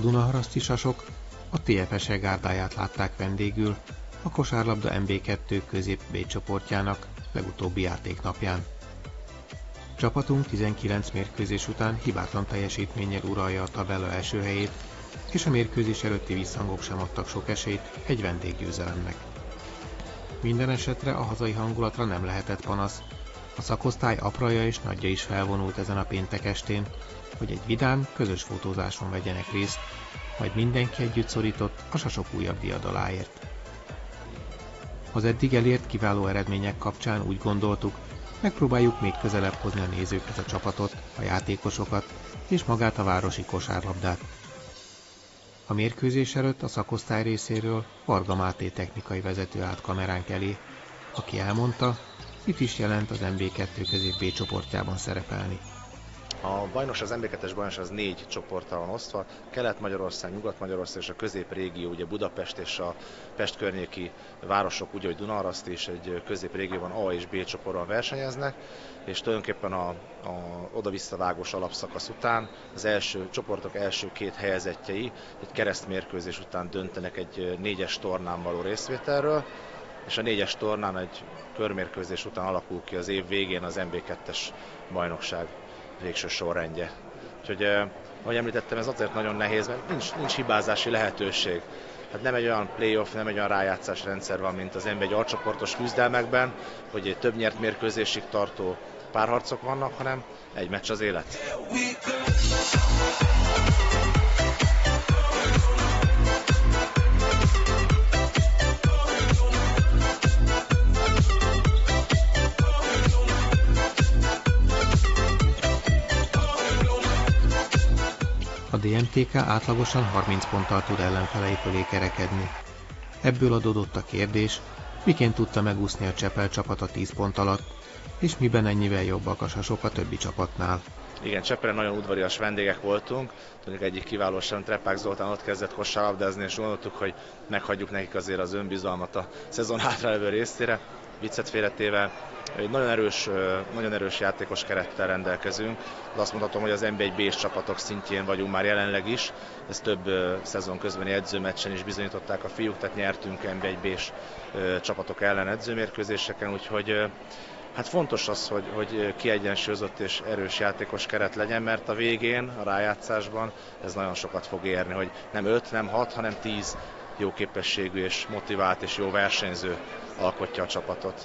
dunaharaszti sasok a TFS gárdáját látták vendégül a kosárlabda MB2 közép B csoportjának legutóbbi játéknapján. Csapatunk 19 mérkőzés után hibátlan teljesítménnyel uralja a tabella első helyét, és a mérkőzés előtti visszhangok sem adtak sok esélyt egy vendéggyőzelemnek. Minden esetre a hazai hangulatra nem lehetett panasz. A szakosztály apraja és nagyja is felvonult ezen a péntek estén, hogy egy vidám, közös fotózáson vegyenek részt, majd mindenki együtt szorított a sasok újabb diadaláért. Az eddig elért kiváló eredmények kapcsán úgy gondoltuk, megpróbáljuk még közelebb hozni a nézőkhez a csapatot, a játékosokat és magát a városi kosárlabdát. A mérkőzés előtt a szakosztály részéről Varga Máté technikai vezető állt kameránk elé, aki elmondta, mit is jelent az MB2 közép B csoportjában szerepelni. A bajnokság, az MB2-es bajnokság az 4 csoporttal van osztva, Kelet-Magyarország, Nyugat-Magyarország és a középrégió, ugye Budapest és a Pest környéki városok, úgy, hogy Dunaharaszt és egy középrégióban A és B csoportban versenyeznek, és tulajdonképpen a oda-visszavágós alapszakasz után az csoportok első 2 helyezettjei egy keresztmérkőzés után döntenek egy 4-es tornán való részvételről, és a 4-es tornán egy körmérkőzés után alakul ki az év végén az MB2-es bajnokság végső sorrendje. Úgyhogy, ahogy említettem, ez azért nagyon nehéz, mert nincs hibázási lehetőség. Hát nem egy olyan playoff, nem egy olyan rájátszás rendszer van, mint az NB1 alcsoportos küzdelmekben, hogy egy több nyert mérkőzésig tartó párharcok vannak, hanem egy meccs az élet. A DMTK átlagosan 30 ponttal tud ellenfelei fölé kerekedni. Ebből adódott a kérdés, miként tudta megúszni a Csepel csapata 10 pont alatt, és miben ennyivel jobbak a sasok a többi csapatnál. Igen, Csepelen nagyon udvarias vendégek voltunk, tudjuk egyik kiválósan Treppák Zoltán ott kezdett kosárlabdázni, és gondoltuk, hogy meghagyjuk nekik azért az önbizalmat a szezon hátralévő részére, viccet félretéve. Egy nagyon erős játékos kerettel rendelkezünk, de azt mondhatom, hogy az NB1 B-s csapatok szintjén vagyunk már jelenleg is. Ezt több szezon közbeni edzőmeccsen is bizonyították a fiúk, tehát nyertünk NB1 B-s csapatok ellen edzőmérkőzéseken, úgyhogy hát fontos az, hogy kiegyensúlyozott és erős játékos keret legyen, mert a végén, a rájátszásban ez nagyon sokat fog érni, hogy nem 5, nem 6, hanem 10 jó képességű és motivált és jó versenyző alkotja a csapatot.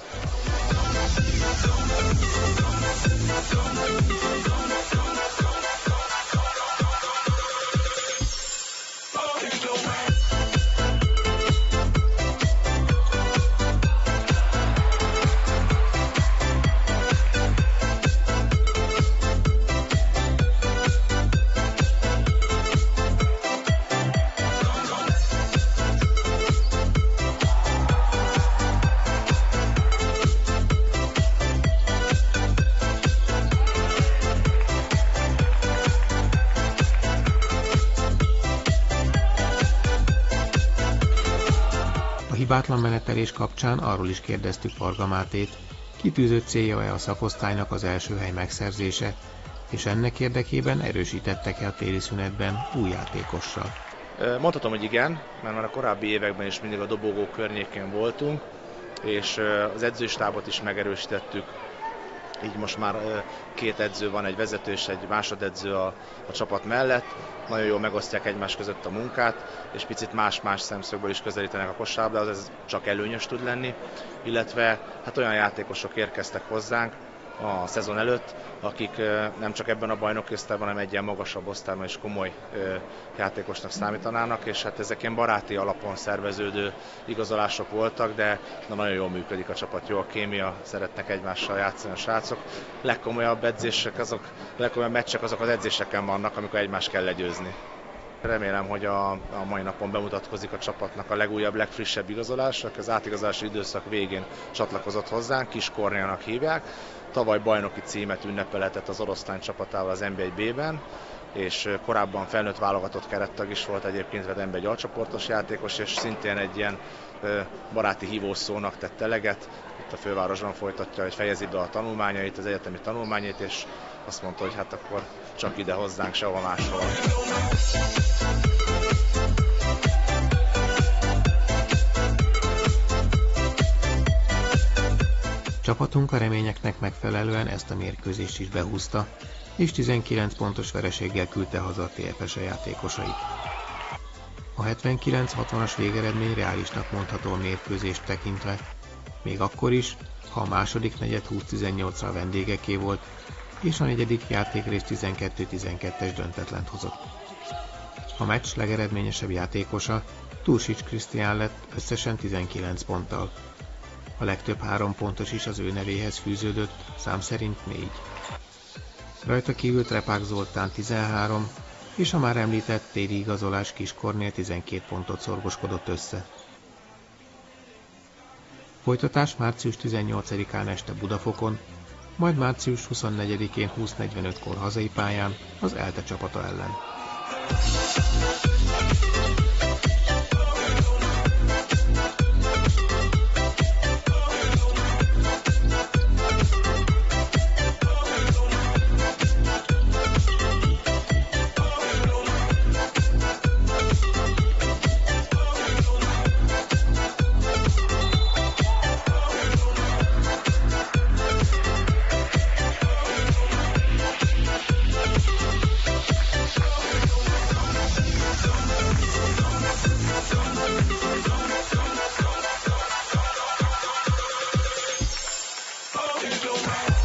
Hibátlan menetelés kapcsán arról is kérdeztük Varga Mátét, kitűzött célja-e a szakosztálynak az első hely megszerzése, és ennek érdekében erősítettek-e a téli szünetben új játékossal. Mondhatom, hogy igen, mert már a korábbi években is mindig a dobogó környékén voltunk, és az edzőstábot is megerősítettük. Így most már 2 edző van, egy vezető és egy másodedző a csapat mellett. Nagyon jól megosztják egymás között a munkát, és picit más-más szemszögből is közelítenek a kosárlabdához, ez csak előnyös tud lenni. Illetve hát olyan játékosok érkeztek hozzánk a szezon előtt, akik nem csak ebben a bajnoki osztályban, hanem egy ilyen magasabb osztályban is komoly játékosnak számítanának, és hát ezek ilyen baráti alapon szerveződő igazolások voltak, de nagyon jól működik a csapat, jó a kémia, szeretnek egymással játszani a srácok. Legkomolyabb meccsek azok az edzéseken vannak, amikor egymást kell legyőzni. Remélem, hogy a mai napon bemutatkozik a csapatnak a legújabb, legfrissebb igazolása, az átigazolási időszak végén csatlakozott hozzánk, Kis Kornélának hívják. Tavaly bajnoki címet ünnepelhetett az oroszlány csapatával az NB1 B-ben, és korábban felnőtt válogatott kerettag is volt egyébként, vagy NB1 alcsoportos játékos, és szintén egy ilyen baráti hívószónak tett eleget. Itt a fővárosban folytatja, hogy fejezi be a tanulmányait, az egyetemi tanulmányait, és azt mondta, hogy hát akkor csak ide hozzánk, sehova máshol. Csapatunk a reményeknek megfelelően ezt a mérkőzést is behúzta, és 19 pontos vereséggel küldte haza a TFS játékosait. A 79-60-as végeredmény reálisnak mondható a mérkőzést tekintve, még akkor is, ha a második negyed 20-18-ra a vendégeké volt, és a negyedik játékrész 12-12-es döntetlent hozott. A meccs legeredményesebb játékosa Tursics Krisztián lett összesen 19 ponttal. A legtöbb 3 pontos is az ő nevéhez fűződött, szám szerint 4. Rajta kívül Trepák Zoltán 13, és a már említett téli igazolás Kis Kornél 12 pontot szorgoskodott össze. Folytatás március 18-án este Budafokon, majd március 24-én 20:45-kor hazai pályán az ELTE csapata ellen. Don't